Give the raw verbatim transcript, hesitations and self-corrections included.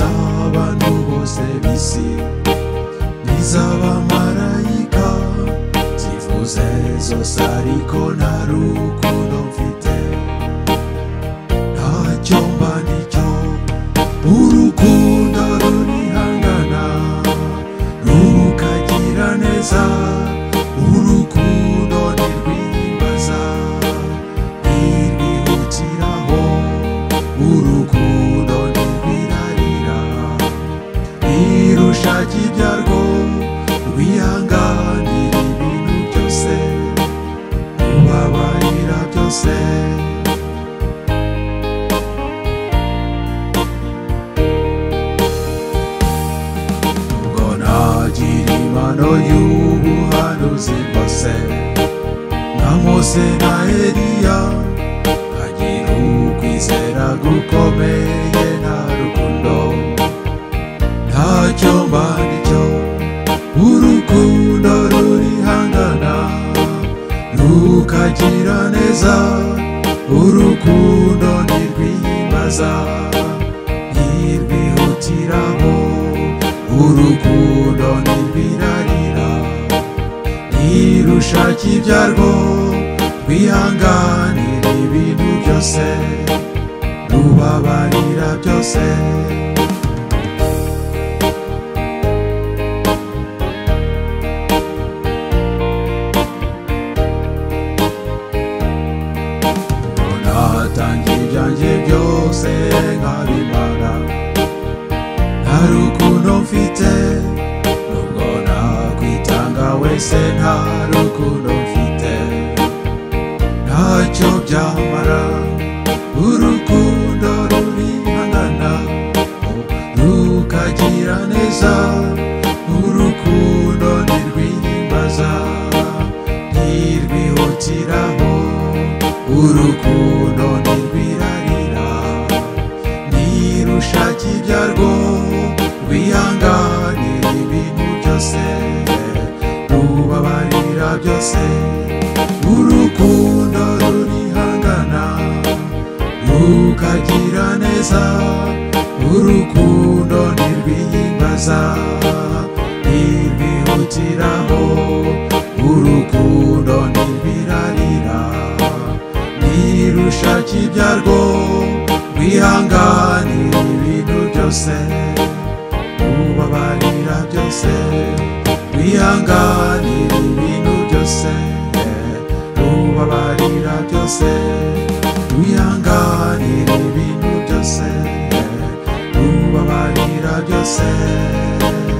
z'abantu bose b'isi n'iz'abamarayika zivuze zose ariko nta rukundo mfite ntacyo mba nicyo urukundo rurihangana rukagira neza urukundo ntirwihimbaza ntirwihutiraho urukundo ntirwirarira ntirushaka ibyarwo rwihanganira ibintu byose rubabarira byose ubwo nagira impano y'ubuhanuzi bwose nka Mose na Eliya nkagira ukwizera gukomeye nta rukundo ntacyo mba nicyo urukundo rurihangana rukagira neza urukundo ntirwihimbaza ntirwihutiraho urukundo ntirwirarira ntirushaka ibyarwo rwihanganira ibintu byose rubabarira byose natangiye ibyanjye byose nkabimara nta rukundo mfite nubwo nakwitanga wese nta rukundo mfite ntacyo byamara urukundo rurihangana rukagira neza urukundo ntirwihimbaza ntirwihutiraho urukundo ntirwirarira ntirushaka ibyarwo rwihanganira ibintu byose rubabarira byose urukundo rurihangana rukagira neza urukundo ntirwihimbaza ntirwihutiraho urukundo ntirwirarira ntirushaka ibyarwo rwihanganira ibintu byose rubabarira byose rwihanganira ibintu byose rubabarira byose rwihanganira ibintu byose rubabarira byose